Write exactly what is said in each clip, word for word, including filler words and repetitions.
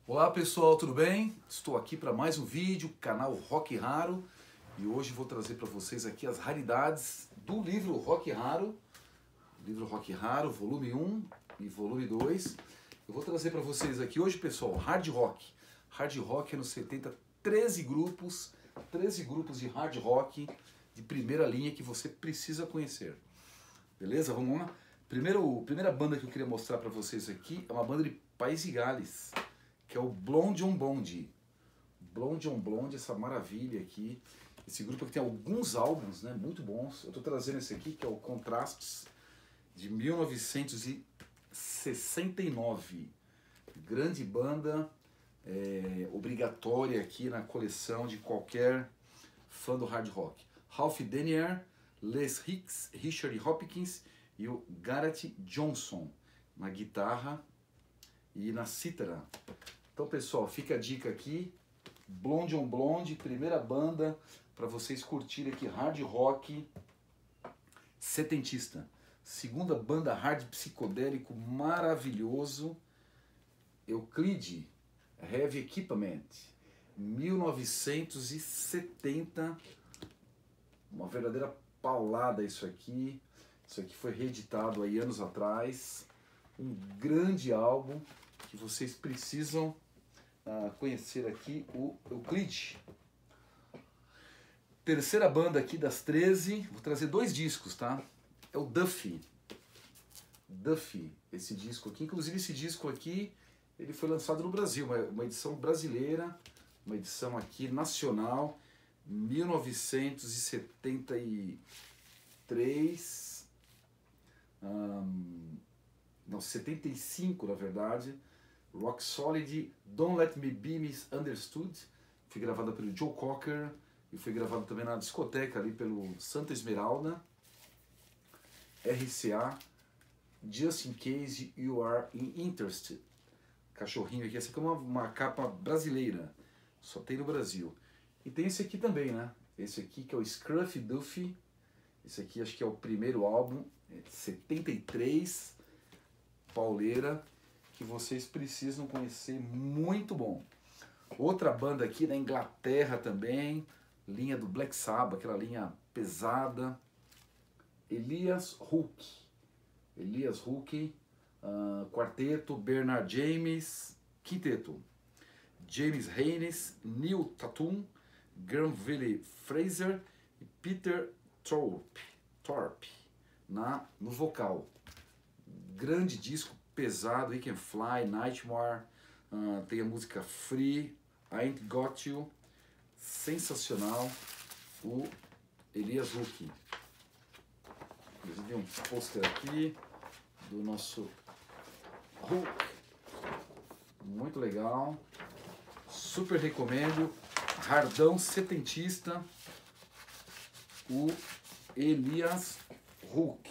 Olá pessoal, tudo bem? Estou aqui para mais um vídeo, canal Rock Raro, e hoje vou trazer para vocês aqui as raridades do livro Rock Raro, livro Rock Raro, volume um e volume dois. Eu vou trazer para vocês aqui hoje, pessoal, hard rock. Hard rock anos setenta, treze grupos, treze grupos de hard rock de primeira linha que você precisa conhecer. Beleza? Vamos lá? Primeiro, primeira banda que eu queria mostrar para vocês aqui é uma banda de País de Gales, que é o Blonde on Blonde. Blonde on Blonde, essa maravilha aqui. Esse grupo aqui tem alguns álbuns, né, muito bons. Eu estou trazendo esse aqui, que é o Contrastes, de mil novecentos e sessenta e nove. Grande banda, é, obrigatória aqui na coleção de qualquer fã do hard rock. Ralph Denier, Les Hicks, Richard Hopkins e o Gareth Johnson na guitarra e na cítara. Então, pessoal, fica a dica aqui, Blonde on Blonde, primeira banda para vocês curtirem aqui, hard rock setentista. Segunda banda hard psicodélico maravilhoso, Euclid, Heavy Equipment, mil novecentos e setenta, uma verdadeira paulada isso aqui. Isso aqui foi reeditado aí anos atrás, um grande álbum que vocês precisam uh, conhecer aqui, o Euclid. Terceira banda aqui das treze, vou trazer dois discos, tá? É o Duffy. Duffy, esse disco aqui, inclusive esse disco aqui, ele foi lançado no Brasil, uma, uma edição brasileira, uma edição aqui nacional, mil novecentos e setenta e três, um, não, setenta e cinco na verdade, Rock Solid, Don't Let Me Be Misunderstood, foi gravada pelo Joe Cocker e foi gravada também na discoteca ali pelo Santa Esmeralda. R C A, Just In Case You Are Interested. Cachorrinho aqui, essa aqui é uma, uma capa brasileira, só tem no Brasil. E tem esse aqui também, né? Esse aqui que é o Scruffy Duffy. Esse aqui acho que é o primeiro álbum, é setenta e três, pauleira, que vocês precisam conhecer, muito bom. Outra banda aqui da Inglaterra também, linha do Black Sabbath, aquela linha pesada, Elias Hook. Elias Hook, uh, quarteto, Bernard James, quinteto, James Haynes, Neil Tatum, Granville Fraser e Peter Thorpe, Thorpe na, no vocal. Grande disco, pesado, We Can Fly, Nightmare, uh, tem a música Free, I Ain't Got You, sensacional, o Elias Hook. Inclusive um pôster aqui do nosso Hook, muito legal, super recomendo, hardão setentista, o Elias Hook.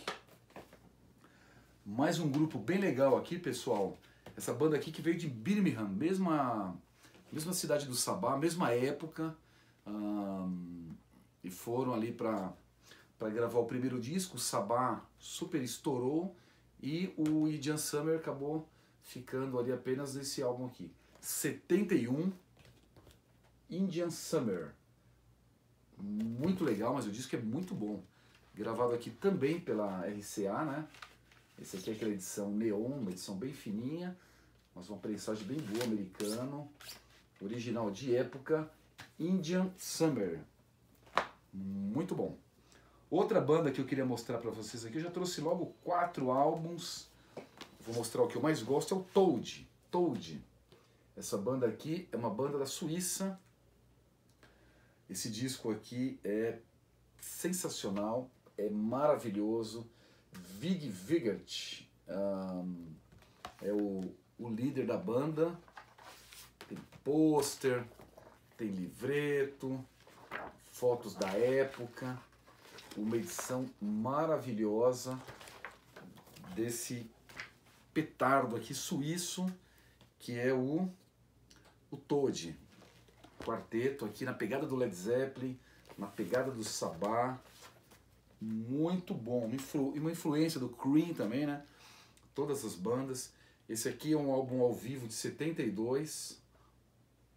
Mais um grupo bem legal aqui, pessoal. Essa banda aqui que veio de Birmingham, mesma, mesma cidade do Sabá, mesma época. Um, e foram ali para para gravar o primeiro disco. O Sabá super estourou e o Indian Summer acabou ficando ali apenas nesse álbum aqui. setenta e um, Indian Summer. Muito legal, mas o disco é muito bom. Gravado aqui também pela R C A, né? Esse aqui é aquela edição neon, uma edição bem fininha, mas uma prensagem bem boa, americano. Original de época, Indian Summer. Muito bom. Outra banda que eu queria mostrar para vocês aqui, eu já trouxe logo quatro álbuns. Vou mostrar o que eu mais gosto, é o Toad. Toad. Essa banda aqui é uma banda da Suíça. Esse disco aqui é sensacional, é maravilhoso. Vig Vigert um, é o, o líder da banda. Tem pôster, tem livreto, fotos da época. Uma edição maravilhosa desse petardo aqui suíço, que é o, o Toad. Quarteto aqui na pegada do Led Zeppelin, na pegada do Sabá, muito bom, uma, influ, uma influência do Cream também, né? Todas as bandas. Esse aqui é um álbum ao vivo de setenta e dois,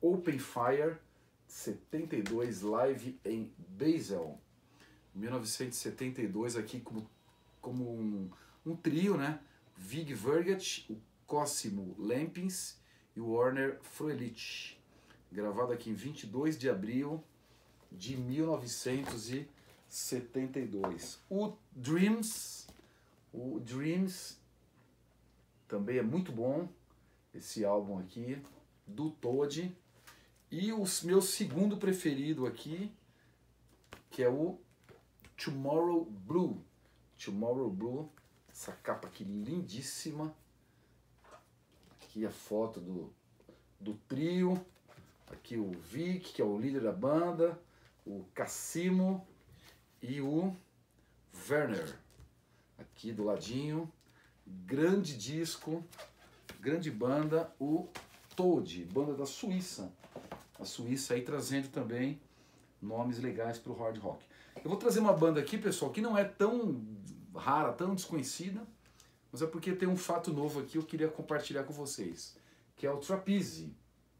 Open Fire, setenta e dois, live em Basel. mil novecentos e setenta e dois aqui como, como um, um trio, né? Vig Verget, o Cosimo Lempins e o Werner Froelich. Gravado aqui em vinte e dois de abril de mil novecentos e setenta e dois. O Dreams, o Dreams também é muito bom, esse álbum aqui, do Toad. E o meu segundo preferido aqui, que é o Tomorrow Blue. Tomorrow Blue, essa capa aqui lindíssima. Aqui a foto do, do trio. Aqui o Vic, que é o líder da banda. O Cassimo e o Werner. Aqui do ladinho. Grande disco, grande banda, o Toad, banda da Suíça. A Suíça aí trazendo também nomes legais para o hard rock. Eu vou trazer uma banda aqui, pessoal, que não é tão rara, tão desconhecida, mas é porque tem um fato novo aqui que eu queria compartilhar com vocês, que é o Trapeze.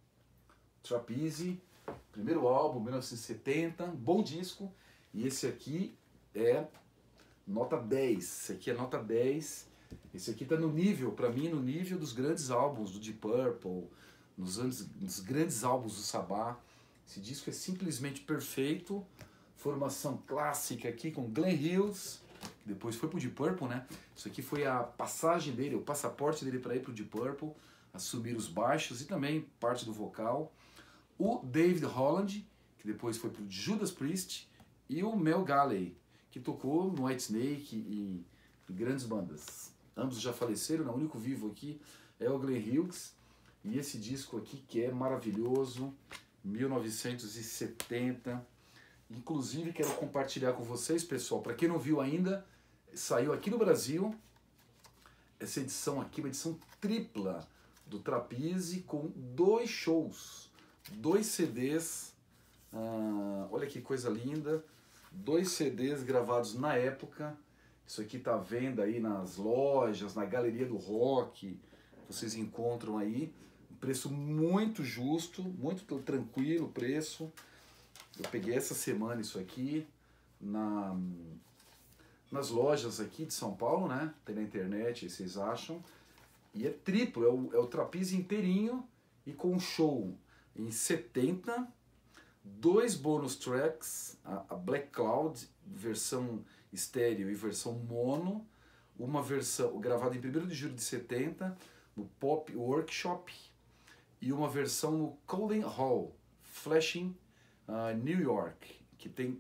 Trapeze, primeiro álbum, mil novecentos e setenta, bom disco, e esse aqui é nota dez, esse aqui é nota dez, esse aqui tá no nível, para mim, no nível dos grandes álbuns do Deep Purple, nos, anos, nos grandes álbuns do Sabbath. Esse disco é simplesmente perfeito, formação clássica aqui com Glenn Hughes, que depois foi pro Deep Purple, né? Isso aqui foi a passagem dele, o passaporte dele para ir pro Deep Purple, assumir os baixos e também parte do vocal. O David Holland, que depois foi pro Judas Priest, e o Mel Galley, que tocou no Whitesnake e em grandes bandas. Ambos já faleceram, o único vivo aqui é o Glenn Hughes. E esse disco aqui que é maravilhoso, mil novecentos e setenta. Inclusive quero compartilhar com vocês, pessoal, para quem não viu ainda, saiu aqui no Brasil essa edição aqui, uma edição tripla do Trapeze com dois shows, dois C Ds, ah, olha que coisa linda, dois C Ds gravados na época. Isso aqui tá à venda aí nas lojas, na Galeria do Rock, vocês encontram aí, um preço muito justo, muito tranquilo o preço. Eu peguei essa semana isso aqui na, nas lojas aqui de São Paulo, né? Tem na internet, aí vocês acham. E é triplo, é o, é o Trapeze inteirinho e com um show em setenta, dois bonus tracks, a, a Black Cloud, versão estéreo e versão mono, uma versão gravada em primeiro de julho de setenta, no Pop Workshop, e uma versão no Colden Hall, Flushing, uh, New York, que tem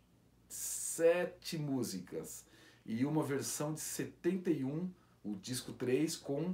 sete músicas, e uma versão de setenta e um, o disco três, com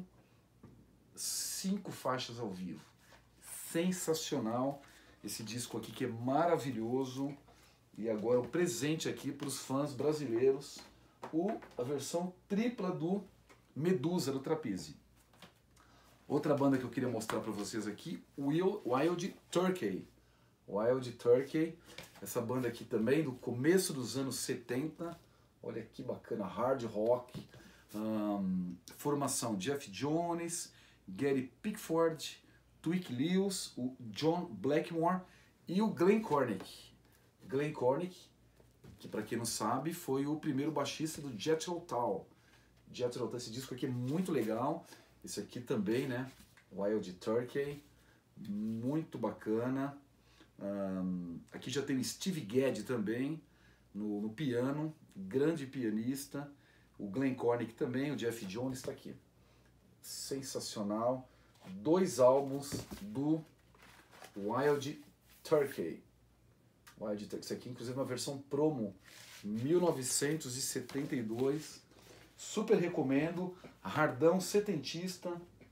cinco faixas ao vivo. Sensacional esse disco aqui, que é maravilhoso. E agora o presente aqui para os fãs brasileiros, o, a versão tripla do Medusa, do Trapeze. Outra banda que eu queria mostrar para vocês aqui, Wild, Wild Turkey. Wild Turkey, essa banda aqui também do começo dos anos setenta, olha que bacana, hard rock, um, formação Jeff Jones, Gary Pickford, Twig Lewis, o John Blackmore e o Glenn Cornick. Glenn Cornick, que para quem não sabe, foi o primeiro baixista do Jethro Tull. Jethro Tull, esse disco aqui é muito legal. Esse aqui também, né? Wild Turkey, muito bacana. Um, aqui já tem o Steve Gadd também, no, no piano, grande pianista. O Glenn Cornick também, o Jeff Jones está aqui. Sensacional. Dois álbuns do Wild Turkey. Wild Turkey. Isso aqui, inclusive, é uma versão promo, mil novecentos e setenta e dois. Super recomendo. Hardão setentista.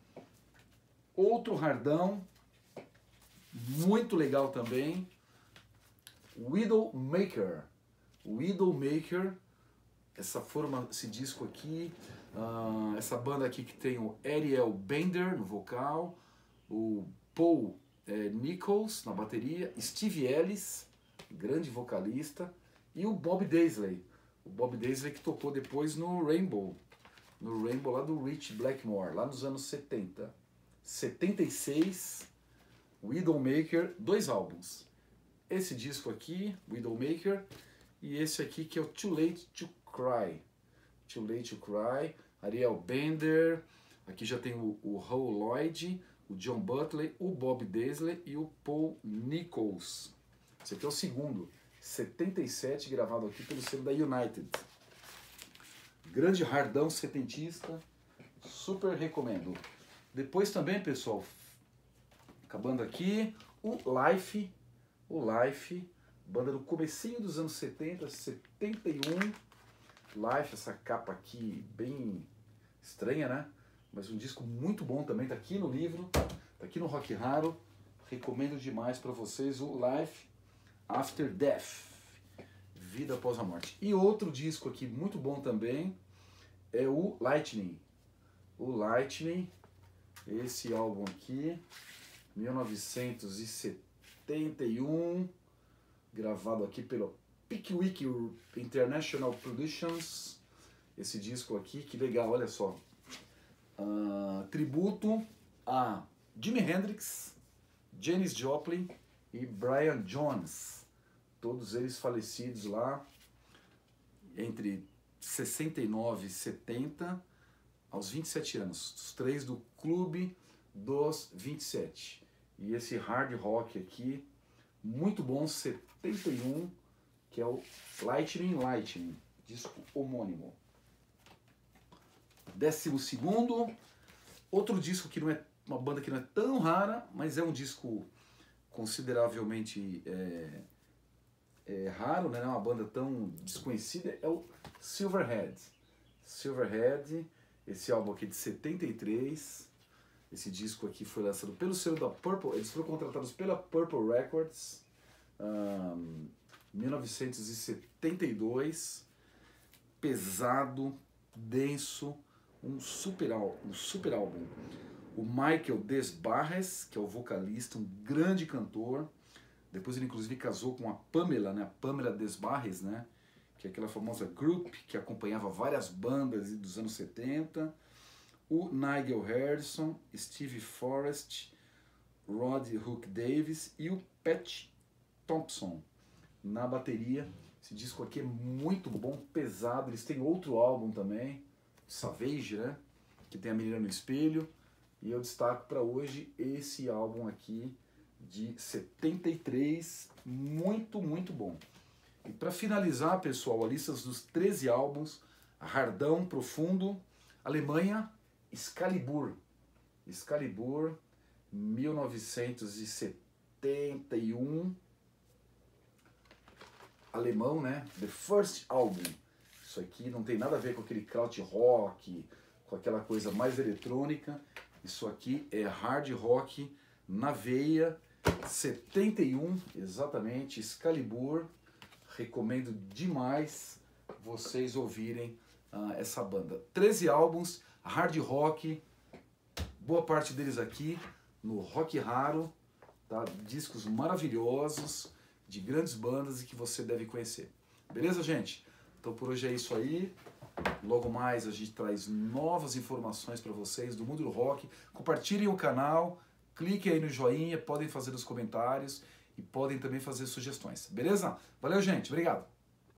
Outro hardão, muito legal também. Widowmaker. Widowmaker. Essa forma, esse disco aqui. Uh, essa banda aqui que tem o Ariel Bender no vocal. O Paul eh, Nichols na bateria. Steve Ellis, grande vocalista. E o Bob Daisley. O Bob Daisley que tocou depois no Rainbow. No Rainbow lá do Rich Blackmore, lá nos anos setenta. setenta e seis, Widowmaker, dois álbuns. Esse disco aqui, Widowmaker, e esse aqui que é o Too Late to Cry. Too Late to Cry, Ariel Bender, aqui já tem o, o Hal Lloyd, o John Butler, o Bob Daisley e o Paul Nichols. Esse aqui é o segundo, setenta e sete, gravado aqui pelo selo da United. Grande hardão setentista, super recomendo. Depois também, pessoal, acabando aqui, o Life, o Life, banda do comecinho dos anos setenta, setenta e um. Life, essa capa aqui bem estranha, né? Mas um disco muito bom também, tá aqui no livro, tá aqui no Rock Raro. Recomendo demais para vocês o Life After Death, Vida Após a Morte. E outro disco aqui muito bom também é o Lightning. O Lightning, esse álbum aqui, mil novecentos e setenta e um, gravado aqui pelo Pickwick International Productions. Esse disco aqui, que legal, olha só. Uh, tributo a Jimi Hendrix, Janis Joplin e Brian Jones. Todos eles falecidos lá entre sessenta e nove e setenta, aos vinte e sete anos. Os três do Clube dos vinte e sete. E esse hard rock aqui, muito bom, setenta e um, que é o Lightning Lightning, disco homônimo. Décimo segundo, outro disco que não é uma banda que não é tão rara, mas é um disco consideravelmente é, é, raro, né? Não é uma banda tão desconhecida, é o Silverhead. Silverhead, esse álbum aqui de setenta e três, esse disco aqui foi lançado pelo selo da Purple, eles foram contratados pela Purple Records, um, mil novecentos e setenta e dois, pesado, denso, um super, um super álbum. O Michael Desbarres, que é o vocalista, um grande cantor. Depois ele inclusive casou com a Pamela, né? A Pamela Desbarres, né? Que é aquela famosa group que acompanhava várias bandas dos anos setenta. O Nigel Harrison, Steve Forrest, Rod Hook Davis e o Pat Thompson na bateria. Esse disco aqui é muito bom, pesado. Eles têm outro álbum também, Savage, né? Que tem a Menina no Espelho. E eu destaco para hoje esse álbum aqui de setenta e três, muito, muito bom. E para finalizar, pessoal, a lista dos treze álbuns, hardão, profundo, Alemanha, Excalibur. Excalibur, mil novecentos e setenta e um, alemão, né? The First Album. Isso aqui não tem nada a ver com aquele kraut rock, com aquela coisa mais eletrônica. Isso aqui é hard rock na veia, setenta e um, exatamente, Excalibur. Recomendo demais vocês ouvirem uh, essa banda. treze álbuns, hard rock, boa parte deles aqui no Rock Raro, tá? Discos maravilhosos, de grandes bandas e que você deve conhecer. Beleza, gente? Então por hoje é isso aí. Logo mais a gente traz novas informações para vocês do mundo do rock. Compartilhem o canal, cliquem aí no joinha, podem fazer os comentários e podem também fazer sugestões. Beleza? Valeu, gente. Obrigado.